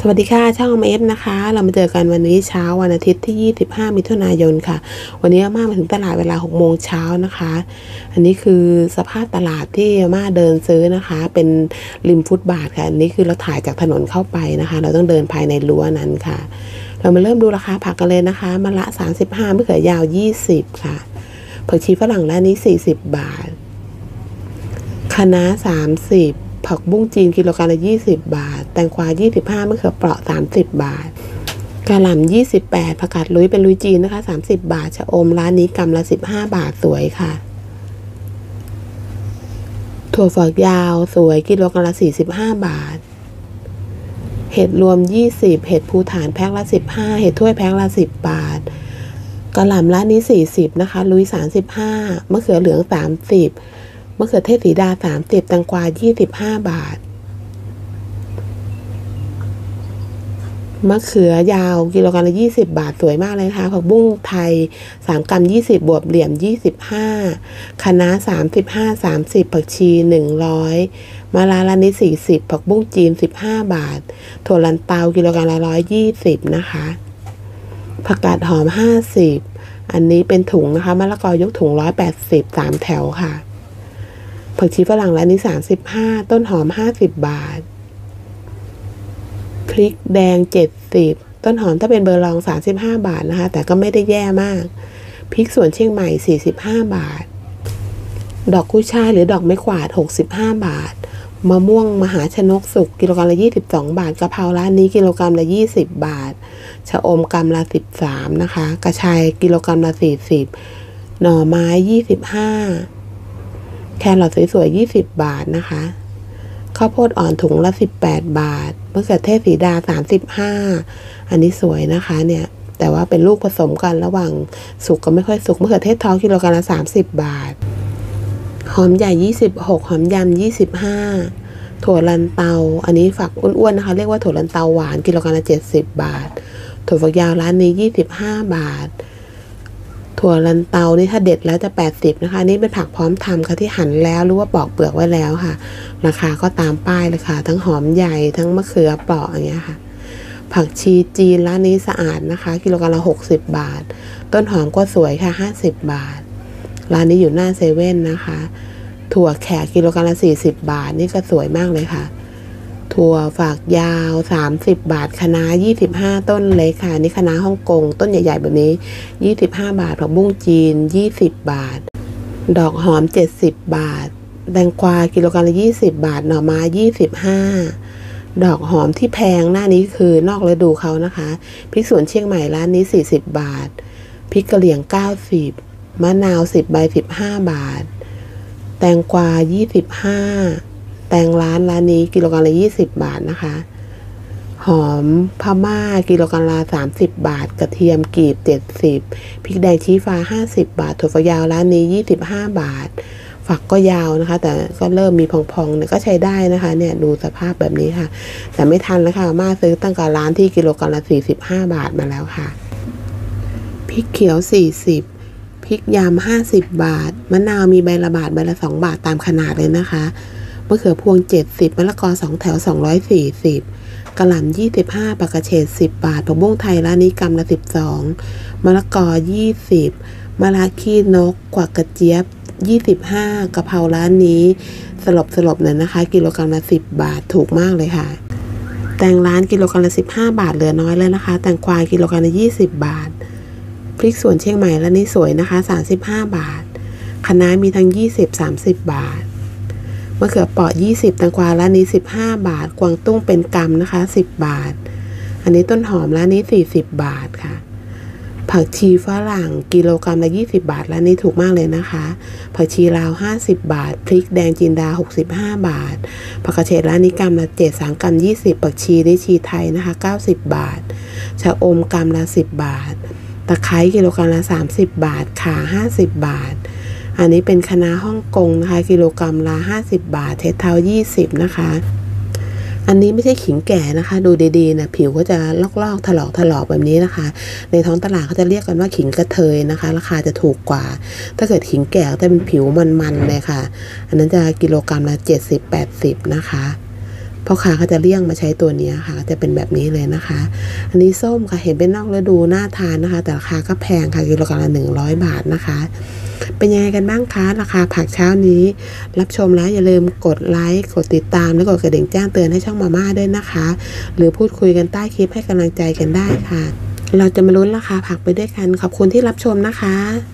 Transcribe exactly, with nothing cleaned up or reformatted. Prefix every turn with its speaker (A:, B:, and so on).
A: สวัสดีค่ะช่องเอฟนะคะเรามาเจอกันวันนี้เช้าวันอาทิตย์ที่ยี่สิบห้ามิถุนายนค่ะวันนี้อาม่ามาถึงตลาดเวลาหกโมงเช้านะคะอันนี้คือสภาพตลาดที่อาม่าเดินซื้อนะคะเป็นริมฟุตบาทค่ะอันนี้คือเราถ่ายจากถนนเข้าไปนะคะเราต้องเดินภายในรั้วนั้นค่ะเรามาเริ่มดูราคาผักกันเลยนะคะมะละสามสิบห้ามะเขือยาวยี่สิบค่ะผักชีฝรั่งร้านนี้สี่สิบบาทคะน้าสามสิบผักบุ้งจีนกิโลกรัมละยี่สิบบาทแตงกวายี่สิบห้ามะเขือเปราะสามสิบบาทกะหล่ำยี่สิบแปดผักกาดลุยเป็นลุยจีนนะคะสามสิบบาทชะอมร้านนี้กำละสิบห้าบาทสวยค่ะถั่วฝักยาวสวยกิโลกรัมละสี่สิบห้าบาทเห็ดรวมยี่สิบเห็ดภูฐานแพ็คละสิบห้าเห็ดถ้วยแพ็คละสิบบาทกะหล่ำร้านนี้สี่สิบนะคะลุยสามสิบห้ามะเขือเหลืองสามสิบมะเขือเทศสีดาสามสิบแตงกวายี่สิบห้าบาทมะเขือยาวกิโลกรัมละยี่สิบบาทสวยมากเลยนะคะผักบุ้งไทยสามกรัมยี่สิบบวบเหลี่ยมยี่สิบห้าคะน้าสามสิบห้า สามสิบผักชีหนึ่งร้อยมะระร้านนี้สี่สิบผักบุ้งจีนสิบห้าบาทถั่วลันเตากิโลกรัมละหนึ่งร้อยยี่สิบนะคะผักกาดหอมห้าสิบอันนี้เป็นถุงนะคะมะละกอยกถุงหนึ่งร้อยแปดสิบ สามแถวค่ะผักชีฝรั่งร้านนี้สามสิบห้าต้นหอมห้าสิบบาทพริกแดงเจ็ดสิบต้นหอมถ้าเป็นเบอร์รองสามสิบห้าบาทนะคะแต่ก็ไม่ได้แย่มากพริกสวนเชียงใหม่สี่สิบห้าบาทดอกกุ้ยช่ายหรือดอกไม้กวาดหกสิบห้าบาทมะม่วงมหาชนกสุกกิโลกรัมละยี่สิบสองบาทกะเพราร้านนี้กิโลกรัมละยี่สิบบาทชะอมกรัมละสิบสามนะคะกระชายกิโลกรัมละสี่สิบหน่อไม้ยี่สิบห้าแครอทสวยๆยี่สิบบาทนะคะข้าวโพดอ่อนถุงละสิบแปดบาทมะเขือเทศสีดาสามสิบห้าอันนี้สวยนะคะเนี่ยแต่ว่าเป็นลูกผสมกันระหว่างสุกกับไม่ค่อยสุกมะเขือเทศทองกิโลกรัมละสามสิบบาทหอมใหญ่ยี่สิบหกหอมยำยี่สิบห้าถั่วลันเตาอันนี้ฝักอ้วนๆนะคะเรียกว่าถั่วลันเตาหวานกิโลกรัมละเจ็ดสิบบาทถั่วฝักยาวร้านนี้ยี่สิบห้าบาทถั่วลันเตานี่ถ้าเด็ดแล้วจะแปดสิบนะคะนี่เป็นผักพร้อมทำค่ะที่หั่นแล้วหรือว่าปอกเปลือกไว้แล้วค่ะราคาก็ตามป้ายเลยค่ะทั้งหอมใหญ่ทั้งมะเขือเปราะอย่างเงี้ยค่ะผักชีจีนร้านนี้สะอาดนะคะกิโลกรัมละหกสิบบาทต้นหอมก็สวยค่ะห้าสิบบาทร้านนี้อยู่หน้าเซเว่นนะคะถั่วแขกกิโลกรัมละสี่สิบบาทนี่ก็สวยมากเลยค่ะถั่วฝักยาวสามสิบบาทคะน้ายี่สิบห้าต้นเล็กค่ะนี่คะน้าฮ่องกงต้นใหญ่ๆแบบนี้ยี่สิบห้าบาทผักบุ้งจีนยี่สิบบาทดอกหอมเจ็ดสิบบาทแตงกวากิโลกรัมละยี่สิบบาทหน่อไม้ยี่สิบห้าดอกหอมที่แพงหน้านี้คือนอกฤดูเขานะคะพริกสวนเชียงใหม่ร้านนี้สี่สิบบาทพริกกะเหรี่ยงเก้าสิบมะนาวสิบใบสิบห้าบาทแตงกวายี่สิบห้าแตงร้านร้านนี้กิโลกรัมละยี่สิบบาทนะคะหอมพม่ากิโลกรัมละสามสิบบาทกระเทียมกลีบเจ็ดสิบพริกแดงชี้ฟ้าห้าสิบบาทถั่วฝักยาวร้านนี้ยี่สิบห้าบาทฝักก็ยาวนะคะแต่ก็เริ่มมีพองๆเนี่ยก็ใช้ได้นะคะเนี่ยดูสภาพแบบนี้ค่ะแต่ไม่ทันแล้วค่ะมาซื้อตั้งแต่ร้านที่กิโลกรัมละสี่สิบห้าบาทมาแล้วค่ะพริกเขียวสี่สิบพริกยำห้าสิบบาทมะนาวมีใบละบาทใบละสองบาทตามขนาดเลยนะคะมะเขือพวงเจ็ดสิบมะละกอสองแถวสองร้อยสี่สิบกะหล่ำยี่สิบห้าปลากระเฉดสิบบาทผักบุ้งไทยร้านนี้กรัมละสิบสองมะละกอยี่สิบมะระขี้นกกวักกระเจี๊ยบยี่สิบห้ากะเพราร้านนี้สลบสลบเลยนะคะกิโลกรัมละสิบบาทถูกมากเลยค่ะแตงร้านกิโลกรัมละสิบห้าบาทเหลือน้อยเลยนะคะแตงกวากิโลกรัมละยี่สิบบาทพริกสวนเชียงใหม่ร้านนี้สวยนะคะสามสิบห้าบาทคะน้ามีทั้งยี่สิบ สามสิบบาทมะเขือเปราะยี่สิบแตงกวาร้านนี้สิบห้าบาทกวางตุ้งเป็นกำนะคะสิบบาทอันนี้ต้นหอมร้านนี้สี่สิบบาทค่ะผักชีฝรั่งกิโลกรัมละยี่สิบบาทร้านนี้ถูกมากเลยนะคะผักชีลาวห้าสิบบาทพริกแดงจินดาหกสิบห้าบาทผักกระเฉดร้านนี้กรัมละเจ็ด สามกรัมยี่สิบผักชีนี่ชีไทยนะคะเก้าสิบบาทชะอมกรัมละสิบบาทตะไคร้กิโลกรัมละสามสิบบาทข่าห้าสิบบาทอันนี้เป็นคะน้าฮ่องกงนะคะกิโลกรัมละห้าสิบบาทเทสเท้ายี่สิบนะคะอันนี้ไม่ใช่ขิงแก่นะคะดูดีๆนะผิวก็จะลอกๆถลอกถลอกแบบนี้นะคะในท้องตลาดเขาจะเรียกกันว่าขิงกระเทยนะคะราคาจะถูกกว่าถ้าเกิดขิงแก่จะเป็นผิวมันๆเลยค่ะอันนั้นจะกิโลกรัมละเจ็ดสิบ แปดสิบนะคะพ่อค้าก็จะเลี่ยงมาใช้ตัวนี้ค่ะจะเป็นแบบนี้เลยนะคะอันนี้ส้มค่ะเห็นเป็นนอกฤดูน่าทานนะคะแต่ราคาก็แพงค่ะกิโลกรัมละหนึ่งร้อยบาทนะคะเป็นยังไงกันบ้างคะราคาผักเช้านี้รับชมแล้วอย่าลืมกดไลค์กดติดตามและกดกระดิ่งแจ้งเตือนให้ช่องมาม่าด้วยนะคะหรือพูดคุยกันใต้คลิปให้กำลังใจกันได้ค่ะเราจะมาลุ้นราคาผักไปด้วยกันขอบคุณที่รับชมนะคะ